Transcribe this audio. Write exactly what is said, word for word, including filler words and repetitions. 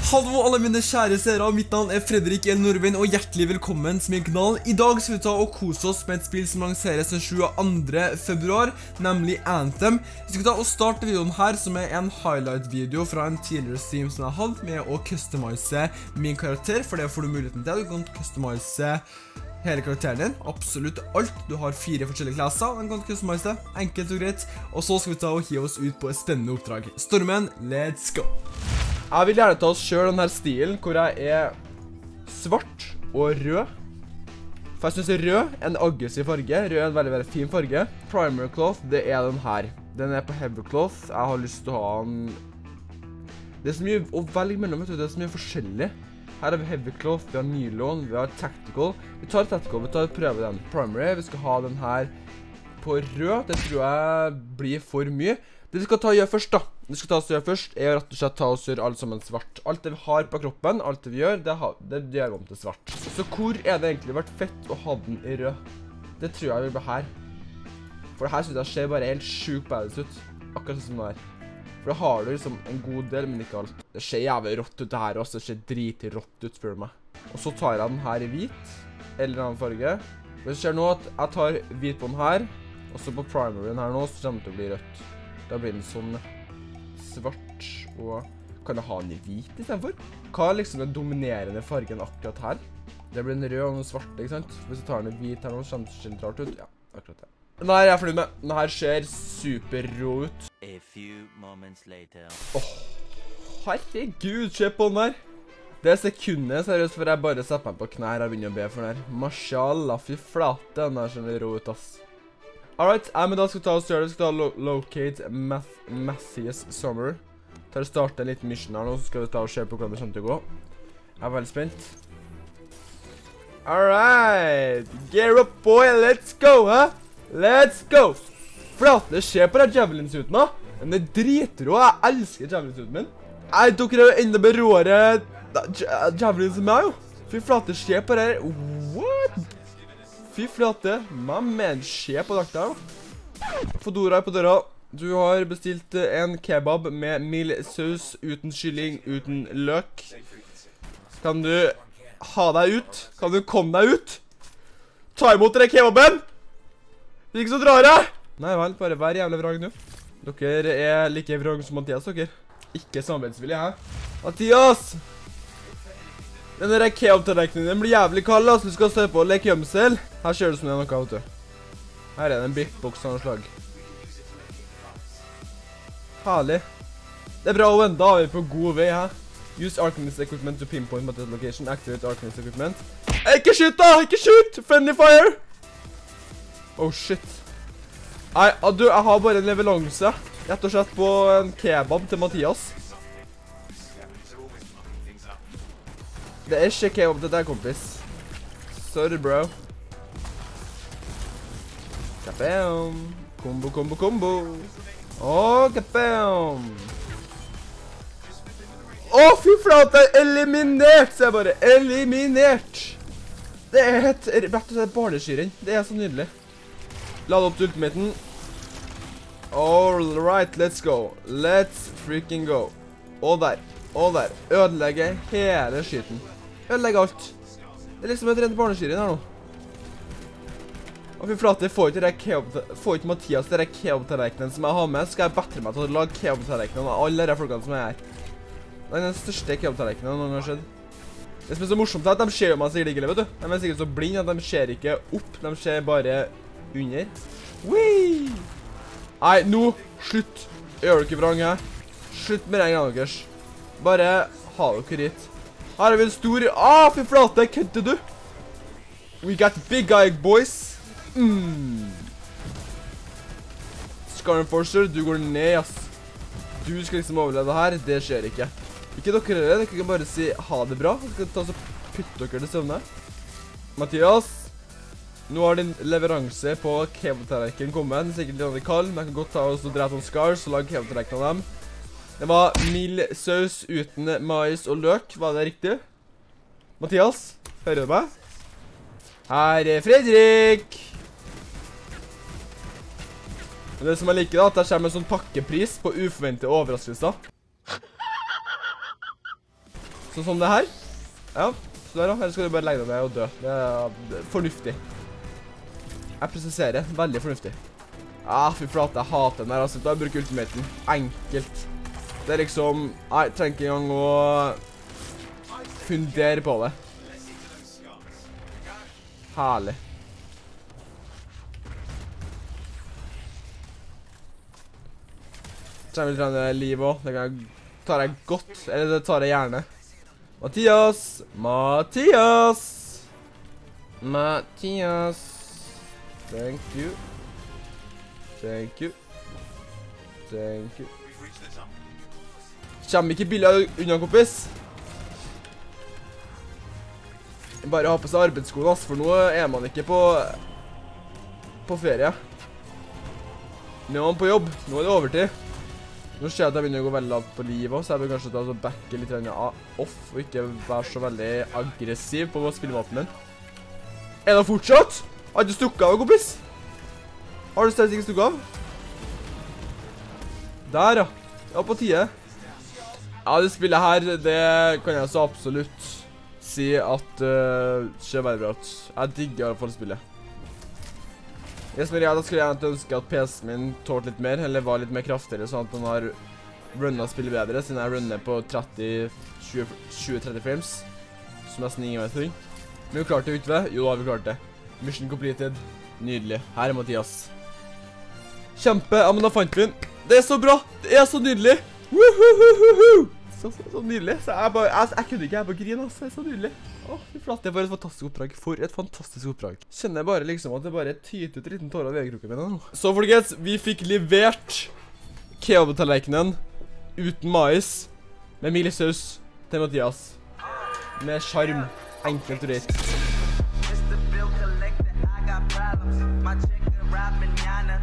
Hallo alle mine kjære seere, mitt navn er Fredrik L. Norvin, og hjertelig velkommen til min kanal. I dag skal vi ta og kose oss med et spill som lanseres den tjueandre februar, nemlig Anthem. Vi skal ta og starte videoen her, som er en highlight-video fra en tidligere stream som jeg hadde, med å customise min karakter, for det får du muligheten til. Du kan customise hele karakteren din, absolutt alt. Du har fire forskjellige klasser, den kan du customise det, enkelt og greit. Og så skal vi ta og hive oss ut på et spennende oppdrag. Stormen, let's go! Jeg vil gjerne ta oss selv denne stilen, hvor jeg er svart og rød. For jeg synes rød er en aggressiv farge. Rød er en veldig, veldig fin farge. Primary cloth, det er den her. Den er på heavy cloth. Jeg har lyst til å ha den... Det er så mye å velge mellom, vet du. Det er så mye forskjellig. Her har vi heavy cloth, vi har nylon, vi har tactical. Vi tar tactical, vi tar prøve den. Primary, vi skal ha den her på rød. Det tror jeg blir for mye. Det vi skal ta og gjøre først da, det vi skal ta oss og gjøre først, er rett og slett ta oss og gjøre alt sammen svart. Alt det vi har på kroppen, alt det vi gjør, det, ha, det gjør vi om til svart. Så hvor er det egentlig vært fett å ha den i rød? Det tror jeg vil bli her. For det her synes jeg ser bare helt sjukt badass ut, akkurat sånn som det er. For da har du liksom en god del, men ikke alt. Det ser jævlig rått ut det her også, det ser dritrått ut, spør du meg. Og så tar jeg den her i hvit, eller en annen farge. Det skjer nå at jeg tar hvit på den her, og så på primaryen her nå, så kommer det til å bli rødt. Da blir den sånn svart, og kan jeg ha den i hvit i stedet for? Hva er liksom den dominerende fargen akkurat her? Det blir en rød og en svart, ikke sant? Hvis jeg tar den i hvit her nå, så kommer det skilt rart ut. Ja, akkurat det. Den her er jeg fornøyd med. Den her ser super rå ut. A few moments later. Åh, herregud, se på den her. Det er sekundet, seriøst, for jeg bare setter meg på knær og begynner å be for den her. Mashallah, fy flate, den her ser rå ut, ass. Alright, ja, men da skal vi ta oss gjøre det. Vi skal ta lo locate Math Matthias Summer. Ta og starte en liten mission her nå, så skal vi ta og se på hvordan det kommer til å gå. Jeg er veldig spent. Alright, gear up boy, let's go, hæ? Let's go! Flate, se på den javelin-suiten da. Den er dritrå, jeg elsker javelin-suiten min. Jeg tok det enda beråre javelin som meg, jo. Fy flate, se på det her. What? Fy flate, my man, se på drakta. Fodora er på døra. Du har bestilt en kebab med mild saus, uten kylling, uten løk. Kan du ha deg ut? Kan du komme deg ut? Ta imot dere kebaben! Ikke så drar jeg! Nei vel, bare vær jævlig vrang nå. Dere er like vrang som Mathias, dere. Ikke samarbeidsvillig, hæ? Mathias! Den der keob-tallerkenen, den blir jævlig kald, altså du skal stå på og leke gjemsel. Her ser det som det er noe, vet du. Her er det en biffboks av noe slag. Herlig. Det er bra, Owen. Da er vi på god vei, hæ? Use Arcanist equipment to pinpoint Mathias location. Activate Arcanist equipment. Eh, ikke skyt da! Ikke skyt! Friendly fire! Oh, shit. Nei, du, jeg har bare en levelanse. Rett og slett på en kebab til Mathias. Det er ikke kebab til deg, kompis. Sorry, bro. Kabam. Kombo, kombo, kombo. Åh, kabam. Åh, fy flate, eliminert, så jeg bare. Eliminert. Det er et rett og slett barneskyren. Det er så nydelig. Lade opp til ultimaten. Alright, let's go. Let's freaking go. Og der. Og der. Ødelegge hele skyten. Ødelegge alt. Det er liksom et rent barneskyrin her nå. Og fy flate, får ikke, får ikke Mathias det keob-tallerkenen som jeg har med, så skal jeg bedre meg til å lage keob-tallerkenen av alle de folkene som er her. Det er den største keob-tallerkenen noen har skjedd. Det som er så morsomt er at de ser jo meg sikkert ikke, vet du. De er sikkert så blind at de ser ikke opp, de ser bare under. Whee! Nei, nå, slutt. Gjør du ikke vrang her? Slutt med den greia deres. Bare ha dere hit. Her har vi en stor... Ah, fy flate, kødder du? We got big eye, boys. Mm. Scar Enforcer, du går ned, ass. Du skal liksom overleve her, det skjer ikke. Ikke dere heller, dere kan bare si ha det bra. Jeg skal ta så putte dere til søvne. Mathias, nå har din leveranse på keob-tallerkenen kommet. Den er sikkert litt kald, men jeg kan godt ta oss og drepe noen scars og lage keob-tallerkenen av dem. Det var mild saus uten mais og løk, var det riktig? Mathias, hører du meg? Her er Fredrik! Det som jeg liker da, at det kommer en sånn pakkepris på uforventede overraskelser. Sånn som det her. Ja, så der da. Her skal du bare legge deg ned og dø. Det er fornuftig. Jeg presiserer. Veldig fornuftig. Ah, fy flate, jeg hater den her. Altså, da bruker ultimaten. Enkelt. Det er liksom... Nei, jeg trenger ikke engang å fundere på det. Herlig. Jeg vil trene liv også. Det kan jeg, tar jeg godt, eller det tar jeg gjerne. Mathias! Mathias! Mathias! Thank you. Thank you. Thank you. Kommer ikke billig unna, kompis. Bare ha på seg arbeidsskoene, ass, for nå er man ikke på på ferie. Nå er man på jobb. Nå er det overtid. Nå ser jeg at jeg begynner å gå veldig lavt på livet også, så jeg bør kanskje ta og backe litt off, og ikke være så veldig aggressiv på spillematen min. Er det fortsatt? Har du stukket av, kompis? Har du stedet ikke stukket av? Der, ja. Ja, på tide. Ja, det spillet her, det kan jeg så absolutt si at uh, ser veldig bra ut. Jeg digger i hvert fall spillet. Det som er, da skulle jeg ønske at P C-en min tålt litt mer, eller var litt mer kraftigere, sånn at den har runnet spillet bedre, siden jeg runner på tretti tjue tretti frames, som nesten ingen vet ting. Men vi klarte det ute ved? Jo, da har vi klart det. Mission completed. Nydelig. Her er Mathias. Kjempe, ja, men da fant vi den. Det er så bra! Det er så nydelig! Woohoohoohoo! Så, så, så nydelig. Så jeg bare, jeg, jeg kunne ikke, jeg bare grine, altså. Det er så nydelig. Åh, fy flate, det var et fantastisk oppdrag. For et fantastisk oppdrag. Kjenner jeg bare liksom at det bare tyter ut en liten tåre av vegekroken min nå. Så folkens, vi fikk levert kebab-tallerkenen uten mais med milisaus til Mathias. Med charm. Enkelt og rett.